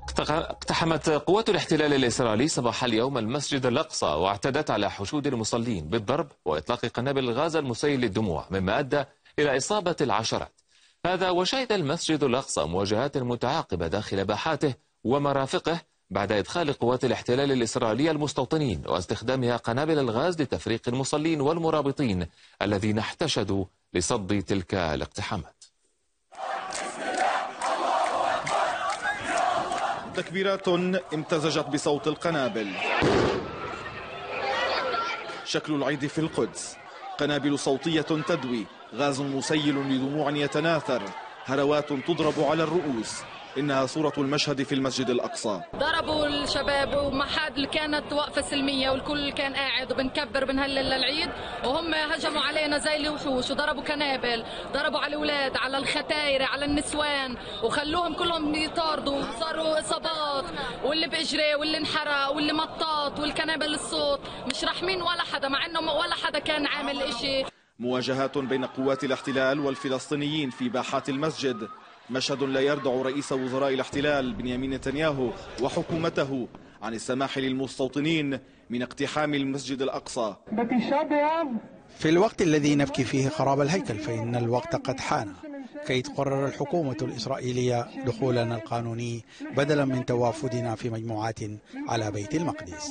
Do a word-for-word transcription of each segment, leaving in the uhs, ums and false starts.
اقتحمت قوات الاحتلال الإسرائيلي صباح اليوم المسجد الأقصى واعتدت على حشود المصلين بالضرب وإطلاق قنابل الغاز المسيل للدموع مما أدى إلى إصابة العشرات. هذا وشهد المسجد الأقصى مواجهات متعاقبة داخل باحاته ومرافقه بعد إدخال قوات الاحتلال الإسرائيلي المستوطنين واستخدامها قنابل الغاز لتفريق المصلين والمرابطين الذين احتشدوا لصد تلك الاقتحامات. تكبيرات امتزجت بصوت القنابل. شكل العيد في القدس، قنابل صوتية تدوي، غاز مسيل لدموع يتناثر، هروات تضرب على الرؤوس. إنها صورة المشهد في المسجد الأقصى. ضربوا الشباب وما حد كانت وقفة سلمية والكل كان قاعد وبنكبر بنهلل للعيد وهم هجموا علينا زي الوحوش وضربوا كنابل، ضربوا على الأولاد على الختاير على النسوان وخلوهم كلهم يطاردوا وصاروا إصابات، واللي بإجري واللي انحرق واللي مطاط والكنابل الصوت، مش رحمين ولا حدا مع إنه ولا حدا كان عامل إشي. مواجهات بين قوات الاحتلال والفلسطينيين في باحات المسجد، مشهد لا يردع رئيس وزراء الاحتلال بنيامين نتنياهو وحكومته عن السماح للمستوطنين من اقتحام المسجد الأقصى. في الوقت الذي نبكي فيه خراب الهيكل فإن الوقت قد حان كي تقرر الحكومة الإسرائيلية دخولنا القانوني بدلا من توافدنا في مجموعات على بيت المقدس.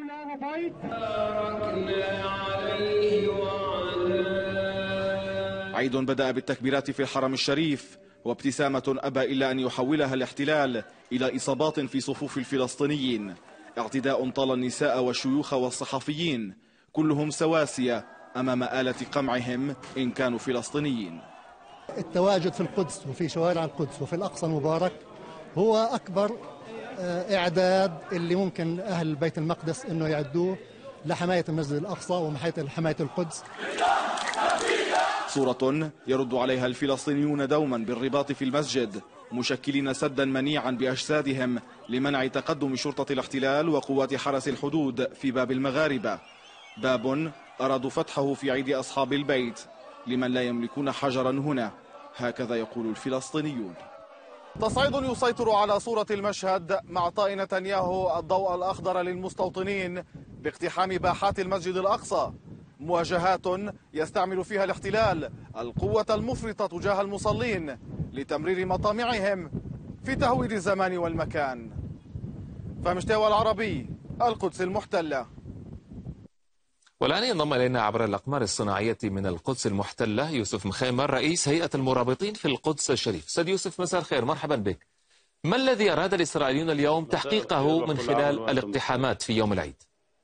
عيد بدأ بالتكبيرات في الحرم الشريف وابتسامة أبى إلا أن يحولها الاحتلال إلى إصابات في صفوف الفلسطينيين. اعتداء طال النساء والشيوخ والصحفيين كلهم سواسية أمام آلة قمعهم إن كانوا فلسطينيين. التواجد في القدس وفي شوارع القدس وفي الأقصى المبارك هو أكبر إعداد اللي ممكن أهل بيت المقدس أنه يعدوه لحماية المسجد الأقصى وحماية القدس. صورة يرد عليها الفلسطينيون دوما بالرباط في المسجد مشكلين سدا منيعا بأجسادهم لمنع تقدم شرطة الاحتلال وقوات حرس الحدود في باب المغاربة، باب أرادوا فتحه في عيد أصحاب البيت لمن لا يملكون حجرا هنا، هكذا يقول الفلسطينيون. تصعيد يسيطر على صورة المشهد مع إعطاء نتنياهو الضوء الأخضر للمستوطنين باقتحام باحات المسجد الأقصى، مواجهات يستعمل فيها الاحتلال القوة المفرطة تجاه المصلين لتمرير مطامعهم في تهويد الزمان والمكان. فمشتوى العربي، القدس المحتلة. والآن ينضم إلينا عبر الأقمار الصناعية من القدس المحتلة يوسف مخيمر رئيس هيئة المرابطين في القدس الشريف. سيد يوسف مساء الخير، مرحبا بك. ما الذي أراد الإسرائيليون اليوم تحقيقه من خلال الاقتحامات في يوم العيد؟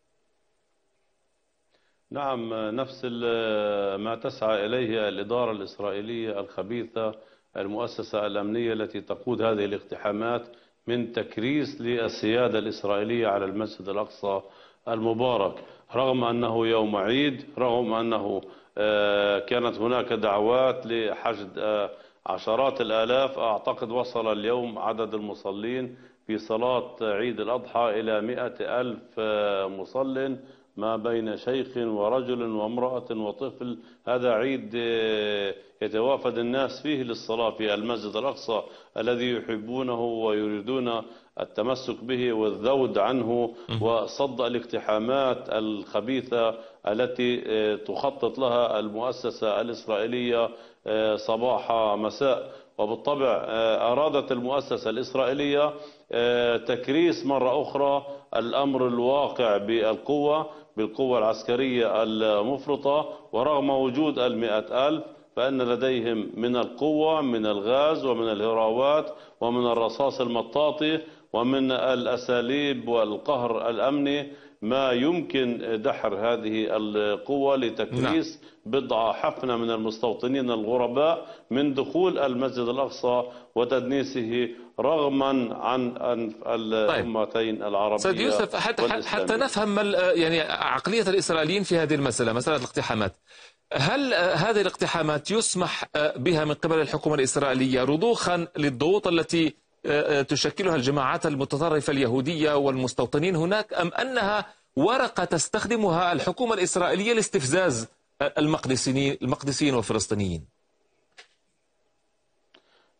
نعم، نفس ما تسعى إليه الإدارة الإسرائيلية الخبيثة المؤسسة الأمنية التي تقود هذه الاقتحامات من تكريس للسيادة الإسرائيلية على المسجد الأقصى المبارك، رغم أنه يوم عيد، رغم أنه كانت هناك دعوات لحشد عشرات الآلاف. أعتقد وصل اليوم عدد المصلين في صلاة عيد الأضحى إلى مئة ألف مصل ما بين شيخ ورجل وامرأة وطفل. هذا عيد يتوافد الناس فيه للصلاة في المسجد الأقصى الذي يحبونه ويريدون التمسك به والذود عنه وصد الاقتحامات الخبيثة التي تخطط لها المؤسسة الإسرائيلية صباح مساء. وبالطبع أرادت المؤسسة الإسرائيلية تكريس مرة أخرى الأمر الواقع بالقوة بالقوة العسكرية المفرطة، ورغم وجود المئة ألف فإن لديهم من القوة من الغاز ومن الهراوات ومن الرصاص المطاطي ومن الأساليب والقهر الأمني ما يمكن دحر هذه القوة لتكريس بضع حفنة من المستوطنين الغرباء من دخول المسجد الأقصى وتدنيسه رغما عن الأمتين العربية. سيد يوسف، حتى, حتى نفهم يعني عقلية الإسرائيليين في هذه المسألة، مسألة الاقتحامات، هل هذه الاقتحامات يسمح بها من قبل الحكومة الإسرائيلية رضوخا للضغوط التي تشكلها الجماعات المتطرفة اليهودية والمستوطنين هناك، أم أنها ورقة تستخدمها الحكومة الإسرائيلية لاستفزاز المقدسيين المقدسيين والفلسطينيين؟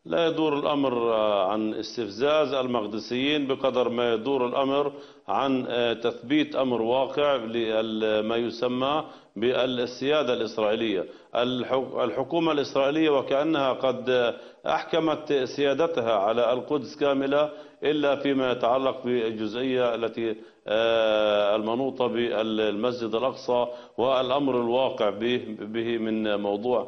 لا يدور الأمر عن استفزاز المقدسيين بقدر ما يدور الأمر عن تثبيت أمر واقع لما يسمى بالسيادة الإسرائيلية. الحكومة الإسرائيلية وكأنها قد أحكمت سيادتها على القدس كاملة إلا فيما يتعلق بالجزئية التي المنوطة بالمسجد الأقصى والأمر الواقع به من موضوع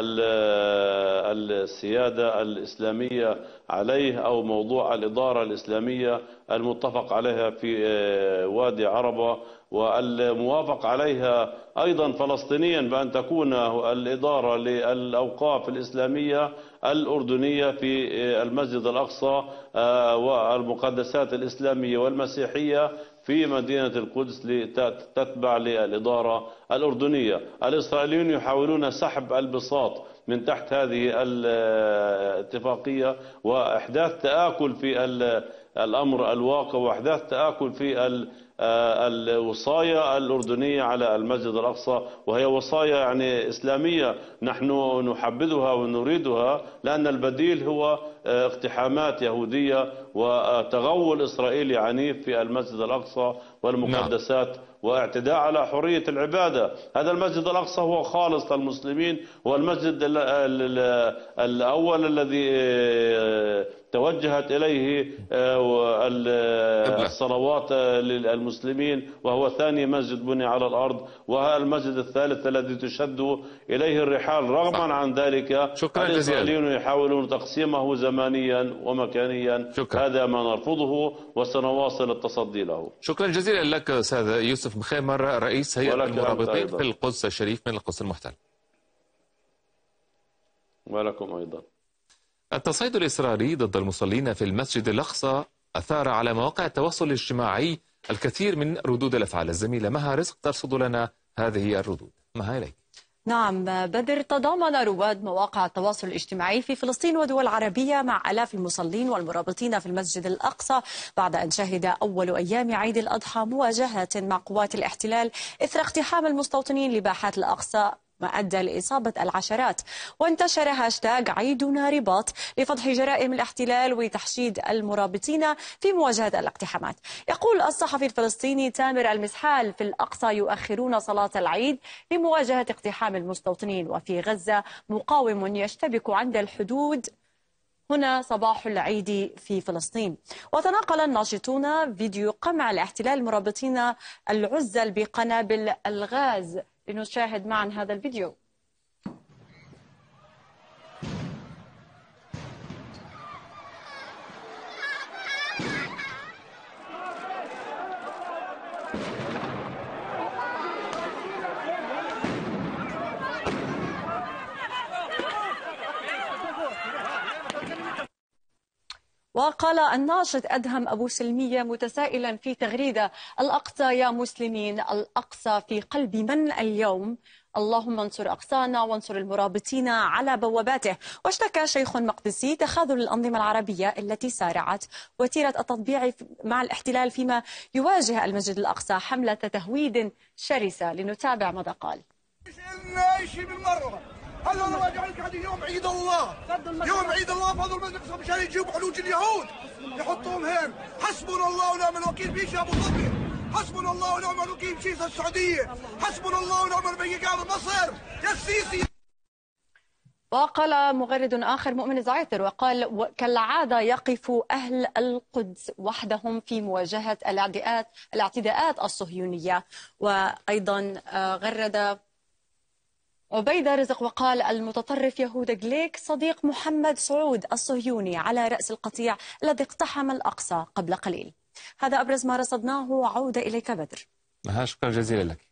السيادة الإسلامية عليه أو موضوع الإدارة الإسلامية المتفق عليها في وادي عربة والموافق عليها أيضا فلسطينيا بأن تكون الإدارة للأوقاف الإسلامية الأردنية في المسجد الأقصى والمقدسات الإسلامية والمسيحية في مدينة القدس لتتبع للإدارة الأردنية. الإسرائيليون يحاولون سحب البساط من تحت هذه الاتفاقية وإحداث تآكل في الأمر الواقع وإحداث تآكل في الوصايا الأردنية على المسجد الأقصى، وهي وصايا يعني إسلامية نحن نحبذها ونريدها، لأن البديل هو اقتحامات يهودية وتغول إسرائيلي عنيف في المسجد الأقصى والمقدسات واعتداء على حرية العبادة. هذا المسجد الأقصى هو خالص للمسلمين، هو المسجد الأول الذي توجهت إليه الصلوات للمسلمين، وهو ثاني مسجد بني على الأرض، وهذا المسجد الثالث الذي تشد إليه الرحال. رغما عن ذلك الإسرائيليون يحاولون تقسيمه زمانيا ومكانيا. شكرا. هذا ما نرفضه وسنواصل التصدي له. شكرا جزيلا لك أستاذ يوسف مخيمر، رئيس هيئة المرابطين في القدس الشريف من القدس المحتل. ولكم أيضا. التصعيد الإسرائيلي ضد المصلين في المسجد الأقصى أثار على مواقع التواصل الاجتماعي الكثير من ردود الأفعال. الزميلة مها رزق ترصد لنا هذه الردود. مها إليك. نعم بدر، تضامن رواد مواقع التواصل الاجتماعي في فلسطين ودول عربية مع آلاف المصلين والمرابطين في المسجد الأقصى بعد أن شهد أول أيام عيد الأضحى مواجهات مع قوات الاحتلال إثر اقتحام المستوطنين لباحات الأقصى ما أدى لإصابة العشرات. وانتشر هاشتاغ عيدنا رباط لفضح جرائم الاحتلال وتحشيد المرابطين في مواجهة الاقتحامات. يقول الصحفي الفلسطيني تامر المسحال في الأقصى يؤخرون صلاة العيد لمواجهة اقتحام المستوطنين، وفي غزة مقاوم يشتبك عند الحدود، هنا صباح العيد في فلسطين. وتناقل الناشطون فيديو قمع الاحتلال المرابطين العزل بقنابل الغاز. لنشاهد معا هذا الفيديو. وقال الناشط أدهم أبو سلمية متسائلا في تغريدة: الأقصى يا مسلمين، الأقصى في قلب من اليوم؟ اللهم انصر أقصانا وانصر المرابطين على بواباته. واشتكى شيخ مقدسي تخاذل الأنظمة العربية التي سارعت وتيرة التطبيع مع الاحتلال فيما يواجه المسجد الأقصى حملة تهويد شرسة. لنتابع ماذا قال. هلا انا راجع لك هذه يوم عيد الله، يوم عيد الله في هذا المسجد مشان يجيبوا حلوج اليهود يحطوهم هين. حسبنا الله ونعم الوكيل بيش ابو ظبي، حسبنا الله ونعم الوكيل بشيس السعوديه، حسبنا الله ونعم الوكيل على مصر يا السيسي. وقال مغرد آخر مؤمن زعيتر وقال: كالعادة يقف أهل القدس وحدهم في مواجهة الاعتداءات الاعتداءات الصهيونية. وأيضا غرد عبيدة رزق وقال: المتطرف يهودا جليك صديق محمد سعود الصهيوني على رأس القطيع الذي اقتحم الأقصى قبل قليل. هذا أبرز ما رصدناه. عودة إليك بدر. شكرا جزيلا لك.